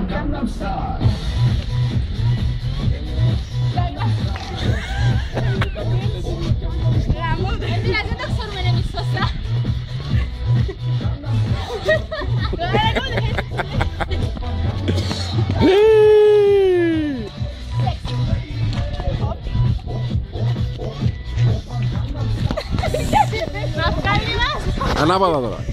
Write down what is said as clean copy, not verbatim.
Gangnam Style. Δεν το ξέρουμε εμείς σωστά. Ανάποδα τώρα.